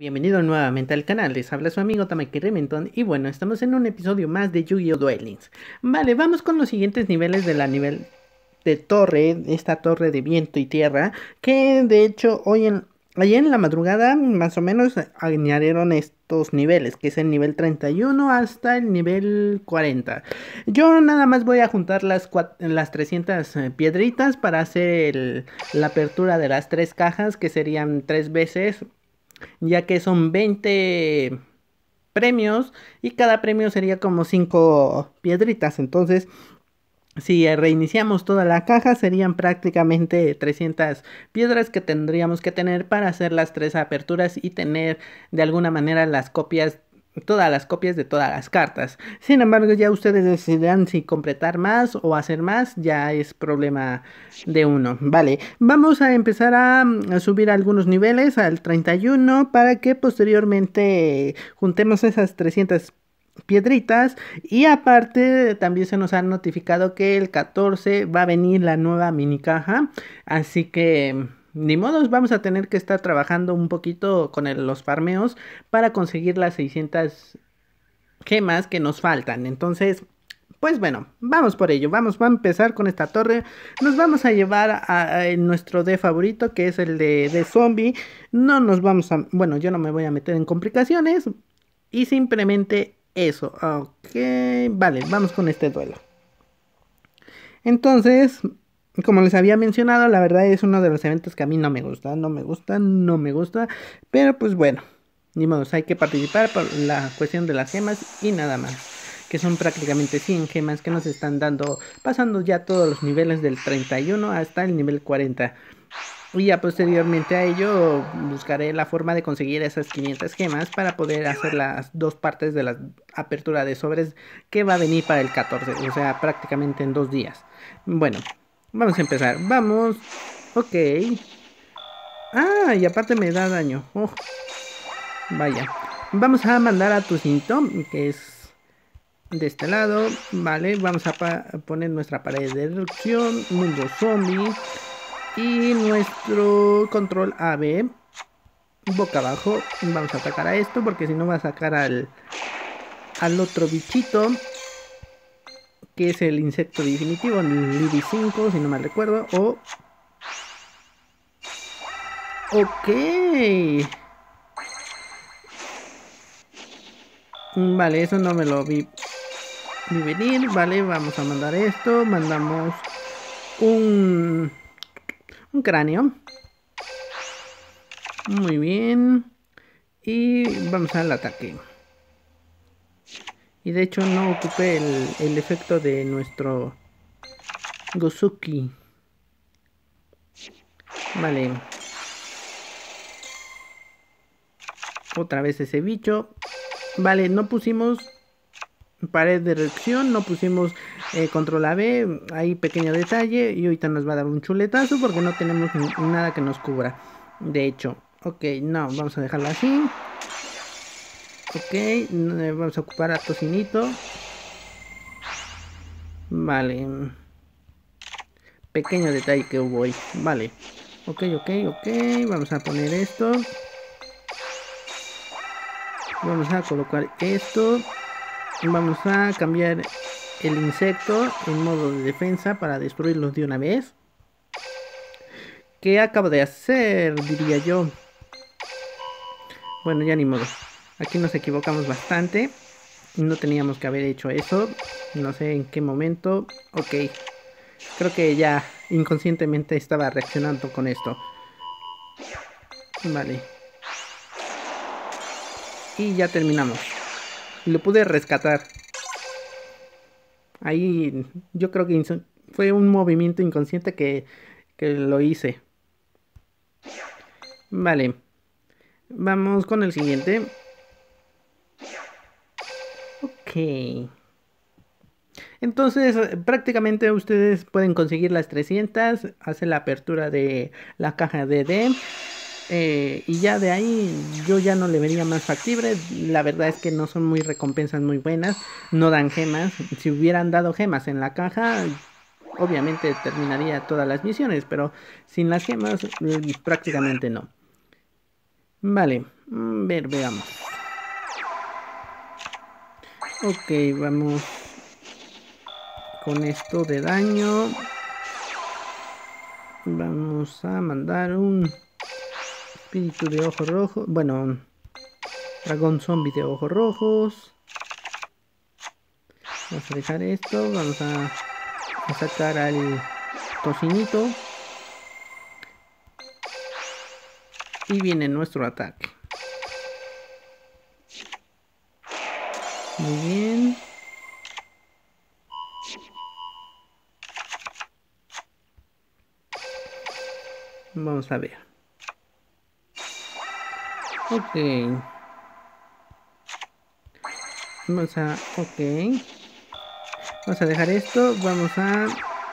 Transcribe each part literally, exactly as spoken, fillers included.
Bienvenido nuevamente al canal, les habla su amigo Tamaki Remington y bueno, estamos en un episodio más de Yu-Gi-Oh! Duel Links. Vale, vamos con los siguientes niveles de la nivel de torre, esta torre de viento y tierra, que de hecho hoy en, ayer en la madrugada más o menos añadieron estos niveles, que es el nivel treinta y uno hasta el nivel cuarenta. Yo nada más voy a juntar las, las trescientas eh, piedritas para hacer el, la apertura de las tres cajas, que serían tres veces, ya que son veinte premios y cada premio sería como cinco piedritas. Entonces, si reiniciamos toda la caja, serían prácticamente trescientas piedras que tendríamos que tener para hacer las tres aperturas y tener de alguna manera las copias, todas las copias de todas las cartas. Sin embargo, ya ustedes decidirán si completar más o hacer más, ya es problema de uno. Vale, vamos a empezar a, a subir algunos niveles al treinta y uno para que posteriormente juntemos esas trescientas piedritas. Y aparte también se nos ha notificado que el catorce va a venir la nueva mini caja, así que ni modos, vamos a tener que estar trabajando un poquito con el, los farmeos para conseguir las seiscientas gemas que nos faltan. Entonces, pues bueno, vamos por ello, vamos, vamos a empezar con esta torre. Nos vamos a llevar a, a nuestro D favorito, que es el de, de zombie. No nos vamos a, bueno, yo no me voy a meter en complicaciones y simplemente eso. Ok, vale, vamos con este duelo. Entonces, como les había mencionado, la verdad es uno de los eventos que a mí no me gusta, no me gusta, no me gusta. Pero pues bueno, ni modo, hay que participar por la cuestión de las gemas y nada más. Que son prácticamente cien gemas que nos están dando, pasando ya todos los niveles del treinta y uno hasta el nivel cuarenta. Y ya posteriormente a ello buscaré la forma de conseguir esas quinientas gemas para poder hacer las dos partes de la apertura de sobres que va a venir para el catorce, o sea, prácticamente en dos días. Bueno, vamos a empezar. Vamos. Ok. Ah, y aparte me da daño. Oh, vaya. Vamos a mandar a tu cinto, que es de este lado. Vale, vamos a poner nuestra pared de erupción, mundo zombie. Y nuestro control A B boca abajo. Vamos a atacar a esto porque si no va a sacar al, al otro bichito, que es el insecto definitivo, el Libby cinco, si no mal recuerdo. O... Ok. Vale, eso no me lo vi, vi venir. Vale, vamos a mandar esto. Mandamos un, un cráneo. Muy bien. Y vamos al ataque. Y de hecho no ocupé el, el efecto de nuestro Gozuki. Vale. Otra vez ese bicho. Vale, no pusimos pared de reacción, no pusimos eh, control A B. Ahí pequeño detalle. Y ahorita nos va a dar un chuletazo porque no tenemos nada que nos cubra. De hecho, ok, no, vamos a dejarlo así. Ok, vamos a ocupar a tocinito. Vale. Pequeño detalle que hubo ahí. Vale. Ok, ok, ok. Vamos a poner esto. Vamos a colocar esto. Vamos a cambiar el insecto en modo de defensa para destruirlos de una vez. ¿Qué acabo de hacer? Diría yo. Bueno, ya ni modo. Aquí nos equivocamos bastante. No teníamos que haber hecho eso. No sé en qué momento. Ok. Creo que ya inconscientemente estaba reaccionando con esto. Vale. Y ya terminamos. Lo pude rescatar. Ahí yo creo que fue un movimiento inconsciente que, que lo hice. Vale. Vamos con el siguiente. Ok. Entonces prácticamente ustedes pueden conseguir las trescientas. Hace la apertura de la caja de D. Eh, y ya de ahí yo ya no le vería más factible. La verdad es que no son muy recompensas muy buenas. No dan gemas. Si hubieran dado gemas en la caja, obviamente terminaría todas las misiones. Pero sin las gemas prácticamente no. Vale. ver, veamos. Ok, vamos con esto de daño. Vamos a mandar un espíritu de ojos rojos. Bueno, un dragón zombie de ojos rojos. Vamos a dejar esto. Vamos a, a sacar al tocinito. Y viene nuestro ataque. Muy bien. Vamos a ver. Ok. Vamos a... Ok. Vamos a dejar esto. Vamos a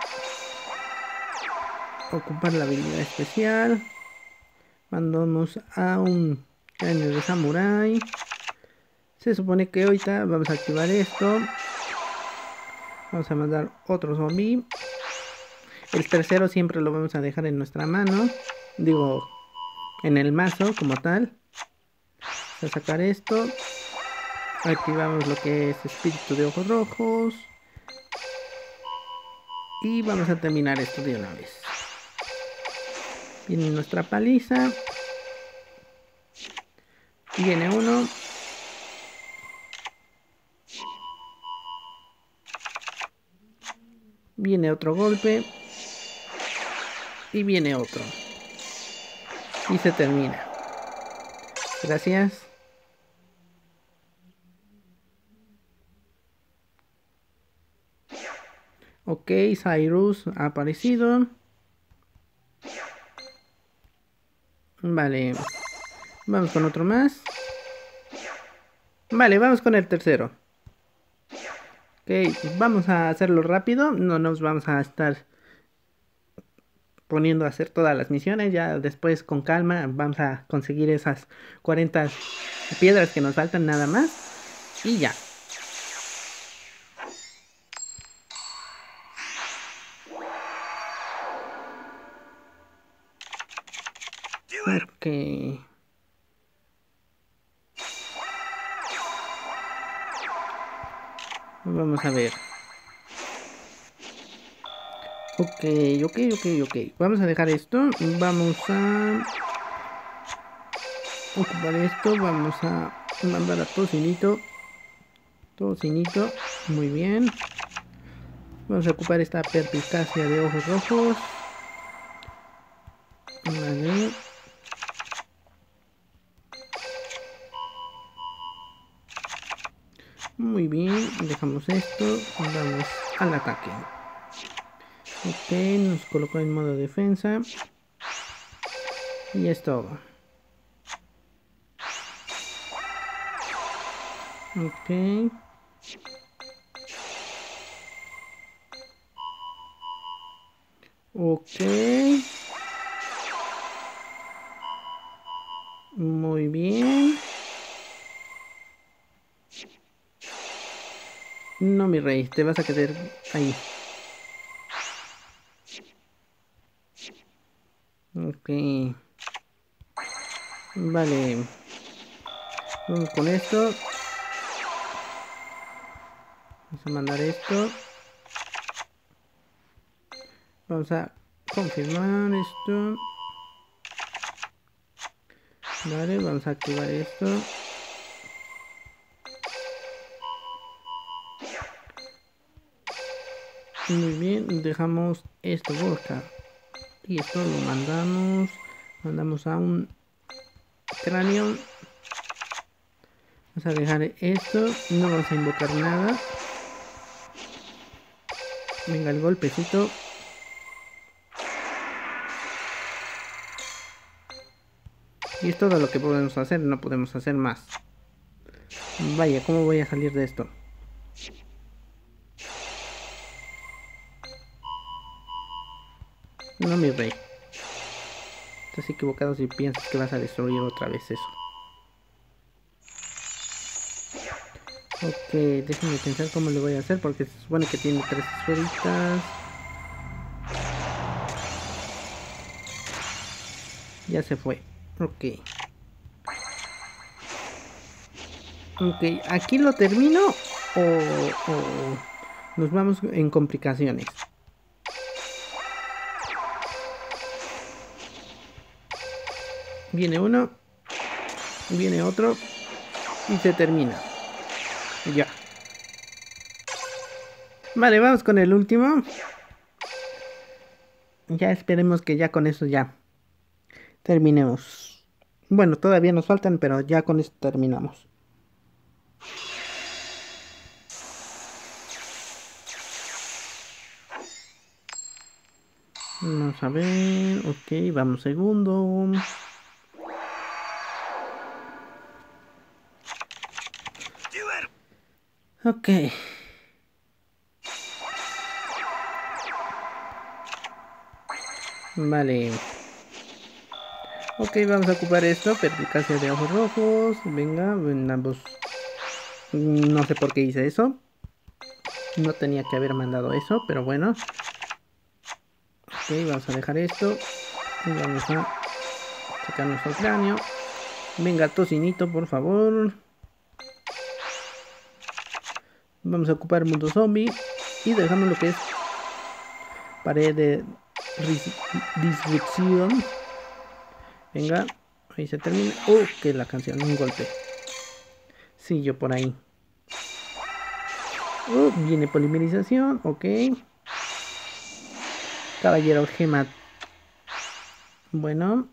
ocupar la habilidad especial. Mandamos a un cráneo de samurái. Se supone que ahorita vamos a activar esto. Vamos a mandar otro zombie. El tercero siempre lo vamos a dejar en nuestra mano. Digo, en el mazo como tal. Vamos a sacar esto. Activamos lo que es espíritu de ojos rojos. Y vamos a terminar esto de una vez. Viene nuestra paliza. Viene uno. Viene otro golpe. Y viene otro. Y se termina. Gracias. Ok, Cyrus ha aparecido. Vale. Vamos con otro más. Vale, vamos con el tercero. Ok, vamos a hacerlo rápido. No nos vamos a estar poniendo a hacer todas las misiones. Ya después con calma vamos a conseguir esas cuarenta piedras que nos faltan nada más. Y ya. Ok. Vamos a ver. Ok, ok, ok, ok. Vamos a dejar esto. Vamos a ocupar esto. Vamos a mandar a Tocinito. Tocinito. Muy bien. Vamos a ocupar esta perspicacia de ojos rojos. Vale. Muy bien. Dejamos esto. Vamos al ataque. Ok, nos colocó en modo defensa. Y es todo. Ok. Ok. Muy bien. No, mi rey, te vas a quedar ahí. Ok. Vale. Vamos con esto. Vamos a mandar esto. Vamos a confirmar esto. Vale, vamos a activar esto. Muy bien, dejamos esto por acá. Y esto lo mandamos. Mandamos a un cráneo. Vamos a dejar esto. No vamos a invocar nada. Venga, el golpecito. Y es todo lo que podemos hacer. No podemos hacer más. Vaya, ¿cómo voy a salir de esto? No, mi rey. Estás equivocado si piensas que vas a destruir otra vez eso. Ok, déjenme pensar cómo le voy a hacer porque se supone que tiene tres esferitas. Ya se fue. Ok. Ok, ¿aquí lo termino o, o nos vamos en complicaciones? Viene uno, viene otro y se termina. Ya. Vale, vamos con el último. Ya esperemos que ya con eso ya terminemos. Bueno, todavía nos faltan, pero ya con esto terminamos. Vamos a ver, ok, vamos segundo. Ok. Vale. Ok, vamos a ocupar esto, perspicacia de ojos rojos. Venga, en ambos. No sé por qué hice eso. No tenía que haber mandado eso, pero bueno. Ok, vamos a dejar esto. Y vamos a sacar nuestro cráneo. Venga, tocinito, por favor. Vamos a ocupar mundo zombie. Y dejamos lo que es pared de disrupción. Venga, ahí se termina. Uh, que la canción, un golpe. Sí, yo por ahí. Uh, viene polimerización, ok. Caballero gema. Bueno.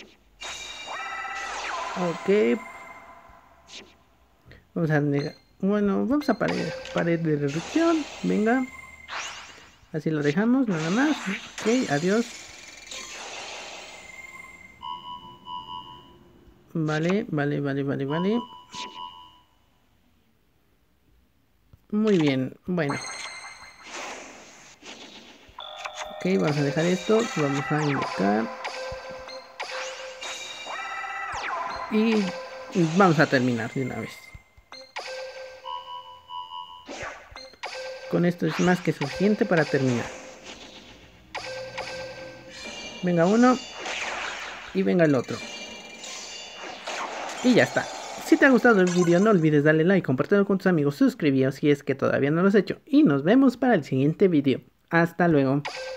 Ok. Vamos a negar. Bueno, vamos a pared, pared de reducción. Venga. Así lo dejamos, nada más. Ok, adiós. Vale, vale, vale, vale, vale. Muy bien, bueno. Ok, vamos a dejar esto. Vamos a invocar. Y vamos a terminar de una vez. Con esto es más que suficiente para terminar. Venga uno. Y venga el otro. Y ya está. Si te ha gustado el vídeo, no olvides darle like, compartirlo con tus amigos, suscribíos si es que todavía no lo has hecho. Y nos vemos para el siguiente vídeo. Hasta luego.